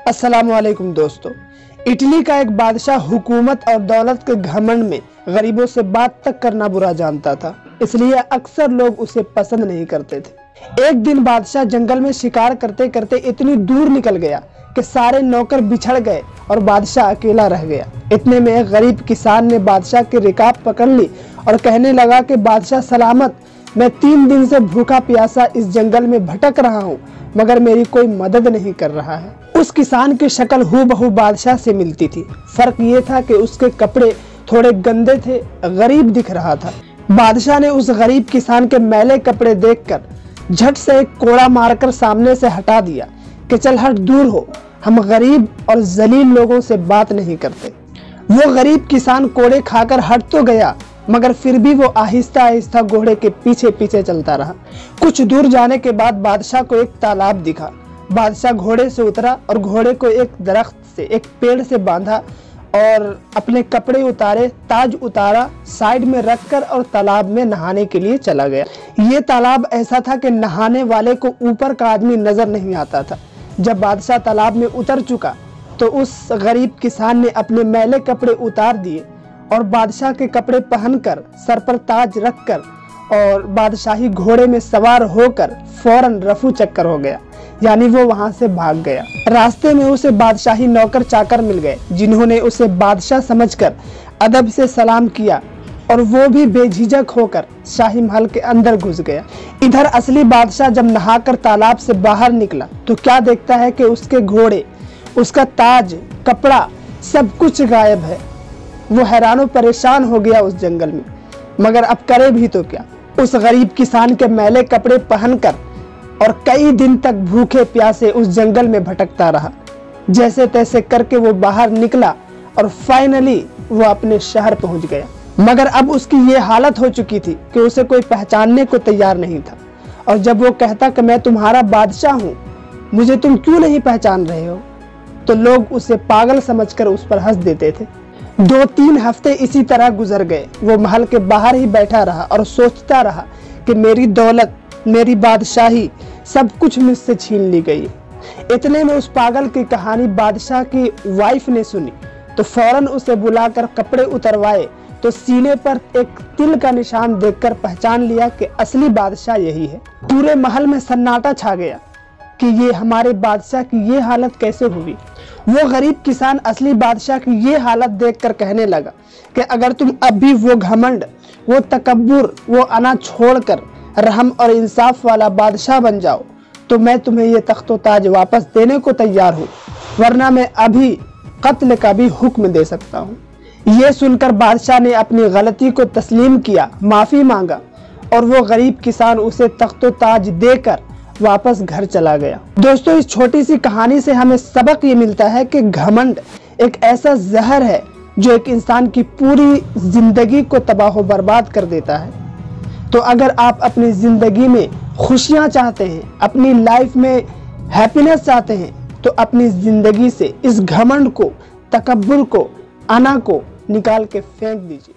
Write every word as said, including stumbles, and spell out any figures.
अस्सलाम वालेकुम दोस्तों। इटली का एक बादशाह हुकूमत और दौलत के घमंड में गरीबों से बात तक करना बुरा जानता था, इसलिए अक्सर लोग उसे पसंद नहीं करते थे। एक दिन बादशाह जंगल में शिकार करते करते इतनी दूर निकल गया कि सारे नौकर बिछड़ गए और बादशाह अकेला रह गया। इतने में एक गरीब किसान ने बादशाह की रिकाब पकड़ ली और कहने लगा कि बादशाह सलामत, मैं तीन दिन से भूखा प्यासा इस जंगल में भटक रहा हूँ, मगर मेरी कोई मदद नहीं कर रहा है। उस किसान की शक्ल हूबहू बादशाह से मिलती थी, फर्क ये था कि उसके कपड़े थोड़े गंदे थे, गरीब दिख रहा था। बादशाह ने उस गरीब किसान के मैले कपड़े देखकर झट से एक कोड़ा मारकर सामने से हटा दिया कि चल हट, दूर हो, हम गरीब और जलील लोगों से बात नहीं करते। वो गरीब किसान कोड़े खाकर हट तो गया, मगर फिर भी वो आहिस्ता आहिस्ता घोड़े के पीछे पीछे चलता रहा। कुछ दूर जाने के बाद बादशाह को एक तालाब दिखा। बादशाह घोड़े से उतरा और घोड़े को एक दरख्त से, एक पेड़ से बांधा और अपने कपड़े उतारे, ताज उतारा, साइड में रखकर और तालाब में नहाने के लिए चला गया। ये तालाब ऐसा था कि नहाने वाले को ऊपर का आदमी नजर नहीं आता था। जब बादशाह तालाब में उतर चुका तो उस गरीब किसान ने अपने मैले कपड़े उतार दिए और बादशाह के कपड़े पहनकर, सर पर ताज रखकर और बादशाही घोड़े में सवार होकर फौरन रफू चक्कर हो गया, यानी वो वहां से भाग गया। रास्ते में उसे बादशाही नौकर चाकर मिल गए, जिन्होंने उसे बादशाह समझकर अदब से सलाम किया और वो भी बेझिझक होकर शाही महल के अंदर घुस गया। इधर असली बादशाह जब नहाकर तालाब से बाहर निकला तो क्या देखता है कि उसके घोड़े, उसका ताज, कपड़ा, सब कुछ गायब है। वो हैरान और परेशान हो गया उस जंगल में, मगर अब करे भी तो क्या। उस गरीब किसान के मैले कपड़े पहनकर और कई दिन तक भूखे प्यासे उस जंगल में भटकता रहा। जैसे तैसे करके वो बाहर निकला और फाइनली वो अपने शहर पहुंच गया। मगर अब उसकी ये हालत हो चुकी थी कि उसे कोई पहचानने को तैयार नहीं था। और जब वो कहता कि मैं तुम्हारा बादशाह हूँ, मुझे तुम क्यों नहीं पहचान रहे हो, तो लोग उसे पागल समझकर उस पर हंस देते थे। दो तीन हफ्ते इसी तरह गुजर गए। वो महल के बाहर ही बैठा रहा और सोचता रहा कि मेरी दौलत, मेरी बादशाही, सब कुछ मुझसे छीन ली गई। इतने में उस पागल की कहानी बादशाह की वाइफ ने सुनी तो फौरन उसे बुलाकर कपड़े उतरवाए तो सीने पर एक तिल का निशान देखकर पहचान लिया कि असली बादशाह यही है। पूरे महल में सन्नाटा छा गया कि ये हमारे बादशाह की ये हालत कैसे हुई। वो गरीब किसान असली बादशाह की ये हालत देखकर कहने लगा कि अगर तुम अब भी वो घमंड, वो तकब्बुर, वो अना छोड़कर रहम और इंसाफ वाला बादशाह बन जाओ तो मैं तुम्हें ये तख्तो ताज वापस देने को तैयार हूँ, वरना मैं अभी कत्ल का भी हुक्म दे सकता हूँ। ये सुनकर बादशाह ने अपनी गलती को तस्लीम किया, माफी मांगा और वो गरीब किसान उसे तख्तो ताज देकर वापस घर चला गया। दोस्तों, इस छोटी सी कहानी से हमें सबक ये मिलता है कि घमंड एक ऐसा जहर है जो एक इंसान की पूरी जिंदगी को तबाह बर्बाद कर देता है। तो अगर आप अपनी जिंदगी में खुशियां चाहते हैं, अपनी लाइफ में हैप्पीनेस चाहते हैं, तो अपनी जिंदगी से इस घमंड को, तकब्बुर को, अना को निकाल के फेंक दीजिए।